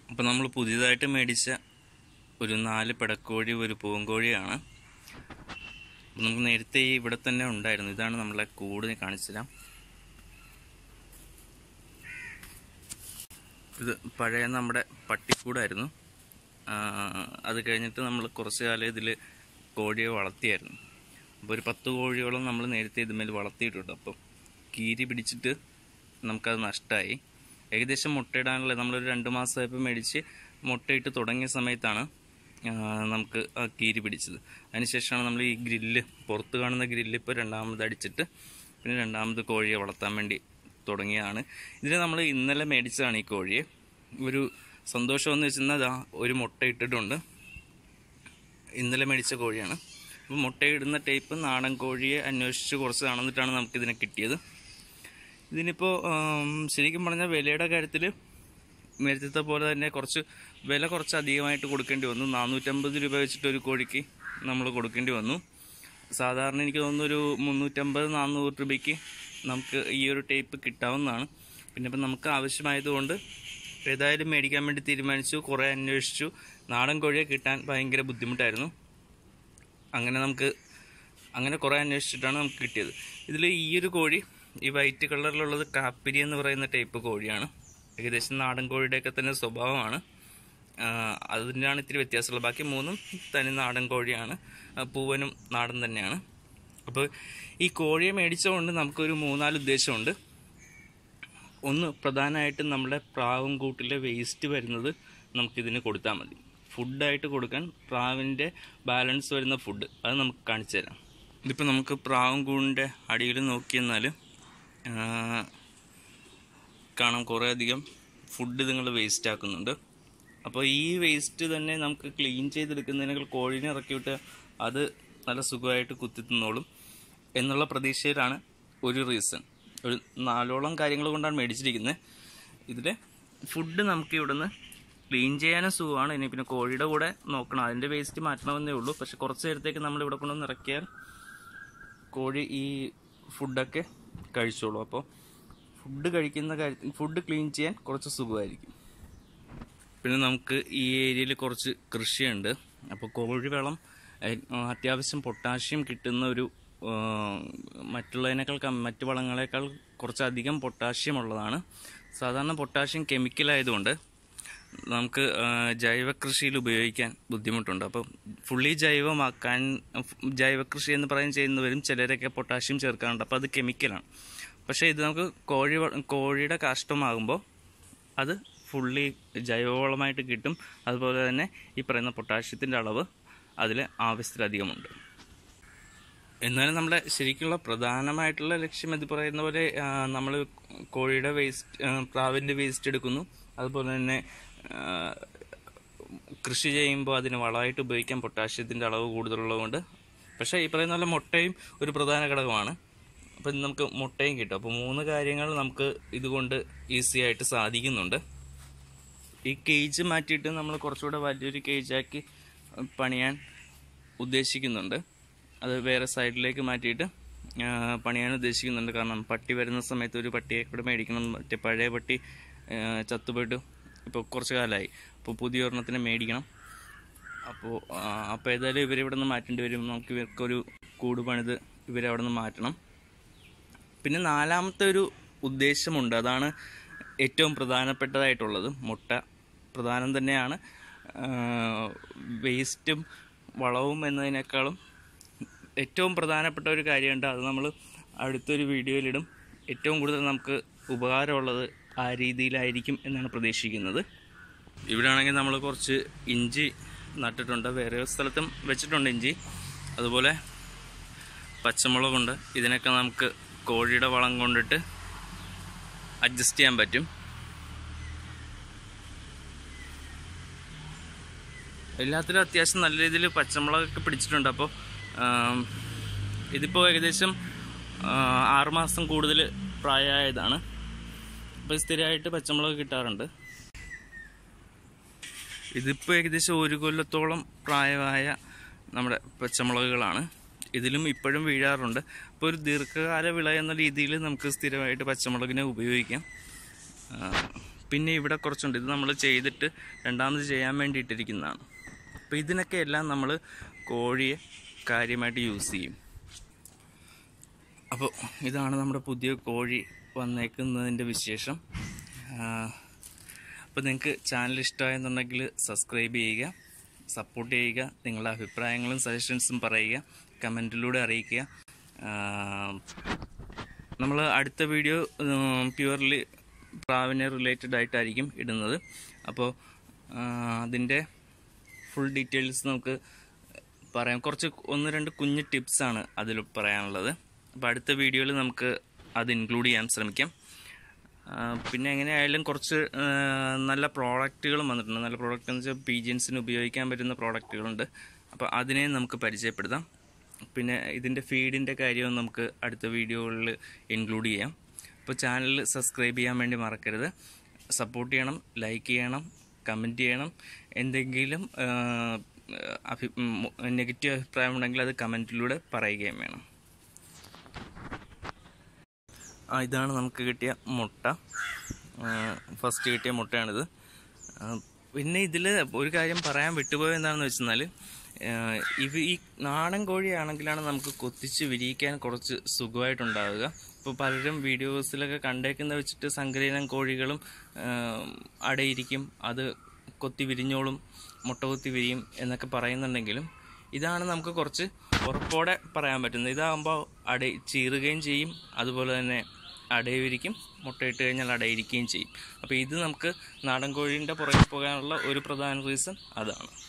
അപ്പോൾ നമ്മൾ പുതിയതായിട്ട് മേടിച്ച ഒരു 4 പിടക്കോഴി ഒരു പൂവൻകോഴിയാണ്. അപ്പോൾ നമുക്ക് നേരത്തെ ഇവിടെ തന്നെ ഉണ്ടായിരുന്നു. ഇതാണ് നമ്മളെ കൂട് കാണിച്ചു തരാം. ഇത് പഴയ നമ്മുടെ പട്ടിക്കൂടായിരുന്നു. അത് കഴിഞ്ഞിട്ട് നമ്മൾ കുറച്ച് കാലം ഇതിൽ കോഴിയെ വളർത്തിയായിരുന്നു. അപ്പോൾ ഒരു 10 കോഴിയോളം നമ്മൾ നേരത്തെ ഇതുമേൽ വളർത്തിയിട്ടുണ്ട്. അപ്പോൾ കീരി പിടിച്ചിട്ട് നമുക്കത് നഷ്ടമായി. ഏകദേശം മുട്ടയിടാനുള്ള നമ്മളൊരു 2 മാസമായപ്പോൾ മേടിച്ച് മുട്ടയിട്ട് തുടങ്ങിയ സമയത്താണ് നമുക്ക് ആ കീരി പിടിച്ചത്. അതിനുശേഷമാണ് നമ്മൾ ഈ ഗ്രില്ല്, പുറത്ത് കാണുന്ന ഗ്രില്ല് ഇപ്പോൾ രണ്ടാമത് അടിച്ചിട്ട് പിന്നെ രണ്ടാമത് കോഴിയെ വളർത്താൻ വേണ്ടി തുടങ്ങിയതാണ്. ഇതിന് നമ്മൾ ഇന്നലെ മേടിച്ചതാണ് ഈ കോഴിയെ. ഒരു സന്തോഷമെന്ന് വെച്ചാൽ ഒരു മുട്ട ഇട്ടിട്ടുണ്ട്. ഇന്നലെ മേടിച്ച കോഴിയാണ്. അപ്പോൾ മുട്ടയിടുന്ന ടൈപ്പ് നാടൻ കോഴിയെ അന്വേഷിച്ച് കുറച്ച് നടന്നിട്ടാണ് നമുക്കിതിനെ കിട്ടിയത്. ഇതിനിപ്പോൾ ശരിക്കും പറഞ്ഞാൽ വിലയുടെ കാര്യത്തിൽ നേരത്തെ പോലെ തന്നെ വില കുറച്ച് അധികമായിട്ട് കൊടുക്കേണ്ടി വന്നു. 450 രൂപ വെച്ചിട്ട് ഒരു കോഴിക്ക് നമ്മൾ കൊടുക്കേണ്ടി വന്നു. സാധാരണ എനിക്ക് തോന്നുന്നു ഒരു 350-400 രൂപയ്ക്ക് നമുക്ക് ഈ ഒരു ടൈപ്പ് കിട്ടാവുന്നതാണ്. പിന്നെ ഇപ്പം നമുക്ക് ആവശ്യമായതുകൊണ്ട് ഏതായാലും മേടിക്കാൻ വേണ്ടി തീരുമാനിച്ചു. കുറേ അന്വേഷിച്ചു. നാടൻ കോഴിയെ കിട്ടാൻ ഭയങ്കര ബുദ്ധിമുട്ടായിരുന്നു. അങ്ങനെ കുറേ അന്വേഷിച്ചിട്ടാണ് നമുക്ക് കിട്ടിയത്. ഇതിൽ ഈ ഒരു കോഴി, ഈ വൈറ്റ് കളറിലുള്ളത് കാപ്പിരി എന്ന് പറയുന്ന ടൈപ്പ് കോഴിയാണ്. ഏകദേശം നാടൻ കോഴിയുടെയൊക്കെ തന്നെ സ്വഭാവമാണ്. അതിൻ്റെയാണ് ഇത്തിരി വ്യത്യാസമുള്ളത്. ബാക്കി 3ഉം തനി നാടൻ കോഴിയാണ്. പൂവനും നാടൻ തന്നെയാണ്. അപ്പോൾ ഈ കോഴിയെ മേടിച്ചതുകൊണ്ട് നമുക്കൊരു 3-4 ഉദ്ദേശമുണ്ട്. ഒന്ന്, പ്രധാനമായിട്ടും നമ്മുടെ പ്രാവും കൂട്ടിലെ വേസ്റ്റ് വരുന്നത് നമുക്കിതിന് കൊടുത്താൽ മതി. ഫുഡായിട്ട് കൊടുക്കാൻ പ്രാവിൻ്റെ ബാലൻസ് വരുന്ന ഫുഡ് അത് നമുക്ക് കാണിച്ചു തരാം. ഇതിപ്പോൾ നമുക്ക് പ്രാവും കൂടിൻ്റെ അടിയിൽ നോക്കിയെന്നാൽ കാണാം കുറേ അധികം ഫുഡ് നിങ്ങൾ വേസ്റ്റ് ആക്കുന്നുണ്ട്. അപ്പോൾ ഈ വേസ്റ്റ് തന്നെ നമുക്ക് ക്ലീൻ ചെയ്തെടുക്കുന്നതിനേക്കാൾ കോഴീനെ ഇറക്കിവിട്ട് അത് നല്ല സുഖമായിട്ട് കുത്തി തിന്നോളും എന്നുള്ള പ്രതീക്ഷയിലാണ് ഒരു റീസൺ. ഒരു 4ഓളം കാര്യങ്ങൾ കൊണ്ടാണ് മേടിച്ചിരിക്കുന്നത്. ഇതിൽ ഫുഡ് നമുക്ക് ഇവിടുന്ന് ക്ലീൻ ചെയ്യാനും സുഖമാണ്. ഇനി പിന്നെ കോഴിയുടെ കൂടെ നോക്കണം, അതിൻ്റെ വേസ്റ്റ് മാറ്റണമെന്നേ ഉള്ളൂ. പക്ഷെ കുറച്ച് നേരത്തേക്ക് നമ്മൾ ഇവിടെ കൊണ്ടുവന്ന് ഇറക്കിയാൽ കോഴി ഈ ഫുഡൊക്കെ കഴിച്ചോളൂ. അപ്പോൾ ഫുഡ് കഴിക്കുന്ന കാര്യത്തിൽ ഫുഡ് ക്ലീൻ ചെയ്യാൻ കുറച്ച് സുഖമായിരിക്കും. പിന്നെ നമുക്ക് ഈ ഏരിയയിൽ കുറച്ച് കൃഷിയുണ്ട്. അപ്പോൾ കോഴി വളം അത്യാവശ്യം പൊട്ടാഷ്യം കിട്ടുന്ന ഒരു മറ്റു വളങ്ങളെക്കാൾ കുറച്ചധികം പൊട്ടാഷ്യം ഉള്ളതാണ്. സാധാരണ പൊട്ടാഷ്യം കെമിക്കലായതുകൊണ്ട് നമുക്ക് ജൈവകൃഷിയിൽ ഉപയോഗിക്കാൻ ബുദ്ധിമുട്ടുണ്ട്. അപ്പോൾ ഫുള്ളി ജൈവമാക്കാൻ ജൈവകൃഷി എന്ന് ചെയ്യുന്നവരും ചിലരൊക്കെ പൊട്ടാഷ്യം ചേർക്കാറുണ്ട്. അപ്പോൾ അത് കെമിക്കലാണ്. പക്ഷേ ഇത് നമുക്ക് കോഴിയുടെ കാഷ്ടമാകുമ്പോൾ അത് ഫുള്ളി ജൈവവളമായിട്ട് കിട്ടും. അതുപോലെ തന്നെ ഈ പറയുന്ന പൊട്ടാഷ്യത്തിൻ്റെ അളവ് അതിൽ ആവശ്യത്തിലധികമുണ്ട്. എന്നാലും നമ്മുടെ ശരിക്കുള്ള പ്രധാനമായിട്ടുള്ള ലക്ഷ്യം ഇത് പറയുന്ന പോലെ നമ്മൾ കോഴിയുടെ വേസ്റ്റ്, പ്രാവിൻ്റെ വേസ്റ്റ് എടുക്കുന്നു. അതുപോലെ തന്നെ കൃഷി ചെയ്യുമ്പോൾ അതിന് വളമായിട്ട് ഉപയോഗിക്കാൻ പൊട്ടാഷ്യത്തിൻ്റെ അളവ് കൂടുതലുള്ളതുകൊണ്ട്. പക്ഷേ ഈ പറയുന്ന പോലെ മുട്ടയും ഒരു പ്രധാന ഘടകമാണ്. അപ്പം നമുക്ക് മുട്ടയും കിട്ടും. അപ്പോൾ 3 കാര്യങ്ങൾ നമുക്ക് ഇതുകൊണ്ട് ഈസി ആയിട്ട് സാധിക്കുന്നുണ്ട്. ഈ കേജ് മാറ്റിയിട്ട് നമ്മൾ കുറച്ചുകൂടെ വലിയൊരു കേജാക്കി പണിയാൻ ഉദ്ദേശിക്കുന്നുണ്ട്. അത് വേറെ സൈഡിലേക്ക് മാറ്റിയിട്ട് പണിയാൻ ഉദ്ദേശിക്കുന്നുണ്ട്. കാരണം പട്ടി വരുന്ന സമയത്ത് ഒരു പട്ടിയെ കൂടെ മേടിക്കണം. മറ്റേ പഴയ പട്ടി ചത്തുപോയിട്ട് ഇപ്പോൾ കുറച്ച് കാലമായി. അപ്പോൾ പുതിയ ഒരെണ്ണത്തിനെ മേടിക്കണം. അപ്പോൾ ഏതായാലും ഇവരിവിടെ നിന്ന് മാറ്റേണ്ടി വരും. നമുക്ക് ഇവർക്കൊരു കൂട് പണിത് ഇവരവിടെ നിന്ന് മാറ്റണം. പിന്നെ 4ാമത്തെ ഒരു ഉദ്ദേശമുണ്ട്. അതാണ് ഏറ്റവും പ്രധാനപ്പെട്ടതായിട്ടുള്ളത്. മുട്ട പ്രധാനം തന്നെയാണ്. വേസ്റ്റും വളവും എന്നതിനേക്കാളും ഏറ്റവും പ്രധാനപ്പെട്ട ഒരു കാര്യമുണ്ട്. അത് നമ്മൾ അടുത്തൊരു വീഡിയോയിലിടും. ഏറ്റവും കൂടുതൽ നമുക്ക് ഉപകാരമുള്ളത് ആ രീതിയിലായിരിക്കും എന്നാണ് പ്രതീക്ഷിക്കുന്നത്. ഇവിടെ ആണെങ്കിൽ നമ്മൾ കുറച്ച് ഇഞ്ചി നട്ടിട്ടുണ്ട്. വേറെ സ്ഥലത്തും വെച്ചിട്ടുണ്ട് ഇഞ്ചി. അതുപോലെ പച്ചമുളകുണ്ട്. ഇതിനൊക്കെ നമുക്ക് കോഴിയുടെ വളം കൊണ്ടിട്ട് അഡ്ജസ്റ്റ് ചെയ്യാൻ പറ്റും. എല്ലാത്തിലും അത്യാവശ്യം നല്ല രീതിയിൽ പച്ചമുളകൊക്കെ പിടിച്ചിട്ടുണ്ട്. അപ്പോൾ ഇതിപ്പോൾ ഏകദേശം 6 മാസം കൂടുതൽ പ്രായമായതാണ്. അപ്പോൾ സ്ഥിരമായിട്ട് പച്ചമുളക് കിട്ടാറുണ്ട്. ഇതിപ്പോൾ ഏകദേശം 1 കൊല്ലത്തോളം പ്രായമായ നമ്മുടെ പച്ചമുളകുകളാണ്. ഇതിലും ഇപ്പോഴും വീഴാറുണ്ട്. അപ്പോൾ ഒരു ദീർഘകാല വിള എന്ന രീതിയിൽ നമുക്ക് സ്ഥിരമായിട്ട് പച്ചമുളകിനെ ഉപയോഗിക്കാം. പിന്നെ ഇവിടെ കുറച്ചുണ്ട്, ഇത് നമ്മൾ ചെയ്തിട്ട് രണ്ടാമത് ചെയ്യാൻ വേണ്ടിയിട്ടിരിക്കുന്നതാണ്. അപ്പോൾ ഇതിനൊക്കെ എല്ലാം നമ്മൾ കോഴിയെ കാര്യമായിട്ട് യൂസ് ചെയ്യും. അപ്പോൾ ഇതാണ് നമ്മുടെ പുതിയ കോഴി വന്നേക്കുന്നതിൻ്റെ വിശേഷം. അപ്പോൾ നിങ്ങൾക്ക് ചാനൽ ഇഷ്ടമായെന്നുണ്ടെങ്കിൽ സബ്സ്ക്രൈബ് ചെയ്യുക, സപ്പോർട്ട് ചെയ്യുക, നിങ്ങളുടെ അഭിപ്രായങ്ങളും സജഷൻസും പറയുക, കമൻറ്റിലൂടെ അറിയിക്കുക. നമ്മൾ അടുത്ത വീഡിയോ പ്യുവർലി പ്രാവിനെ റിലേറ്റഡ് ആയിട്ടായിരിക്കും ഇടുന്നത്. അപ്പോൾ അതിൻ്റെ ഫുൾ ഡീറ്റെയിൽസ് നമുക്ക് പറയാം. കുറച്ച് 1-2 കുഞ്ഞ് ടിപ്സാണ് അതിൽ പറയാനുള്ളത്. അപ്പോൾ അടുത്ത വീഡിയോയിൽ നമുക്ക് അത് ഇൻക്ലൂഡ് ചെയ്യാൻ ശ്രമിക്കാം. പിന്നെ എങ്ങനെയായാലും കുറച്ച് നല്ല പ്രോഡക്റ്റുകളും വന്നിട്ടുണ്ട്. നല്ല പ്രോഡക്റ്റ് എന്ന് വെച്ചാൽ പീജിയൻസിന് ഉപയോഗിക്കാൻ പറ്റുന്ന പ്രോഡക്റ്റുകളുണ്ട്. അപ്പോൾ അതിനെ നമുക്ക് പരിചയപ്പെടുത്താം. പിന്നെ ഇതിൻ്റെ ഫീഡിൻ്റെ കാര്യവും നമുക്ക് അടുത്ത വീഡിയോകളിൽ ഇൻക്ലൂഡ് ചെയ്യാം. അപ്പോൾ ചാനൽ സബ്സ്ക്രൈബ് ചെയ്യാൻ വേണ്ടി മറക്കരുത്. സപ്പോർട്ട് ചെയ്യണം, ലൈക്ക് ചെയ്യണം, കമൻറ്റ് ചെയ്യണം. എന്തെങ്കിലും നെഗറ്റീവ് അഭിപ്രായം ഉണ്ടെങ്കിൽ അത് കമൻറ്റിലൂടെ പറയുകയും വേണം. ഇതാണ് നമുക്ക് കിട്ടിയ മുട്ട, ഫസ്റ്റ് കിട്ടിയ മുട്ടയാണിത്. പിന്നെ ഇതിൽ ഒരു കാര്യം പറയാൻ വിട്ടുപോയത് എന്താണെന്ന് വെച്ചെന്നാൽ, ഈ നാടൻ കോഴിയാണെങ്കിലാണ് നമുക്ക് കൊത്തിച്ച് വിരിയിക്കാൻ കുറച്ച് സുഖമായിട്ടുണ്ടാവുക. ഇപ്പോൾ പലരും വീഡിയോസിലൊക്കെ കണ്ടേക്കുന്ന വെച്ചിട്ട് സങ്കരയിനം കോഴികളും അടയിരിക്കും, അത് കൊത്തി വിരിഞ്ഞോളും, മുട്ട കൊത്തി വിരിയും എന്നൊക്കെ പറയുന്നുണ്ടെങ്കിലും ഇതാണ് നമുക്ക് കുറച്ച് ഉറപ്പോടെ പറയാൻ പറ്റുന്നത്. ഇതാകുമ്പോൾ ചീറുകയും ചെയ്യും, അതുപോലെ തന്നെ അടയിരിക്കും, മുട്ടയിട്ട് കഴിഞ്ഞാൽ അടയിരിക്കുകയും ചെയ്യും. അപ്പോൾ ഇത് നമുക്ക് നാടൻ കോഴീൻ്റെ പുറകെ പോകാനുള്ള ഒരു പ്രധാന റീസൺ അതാണ്.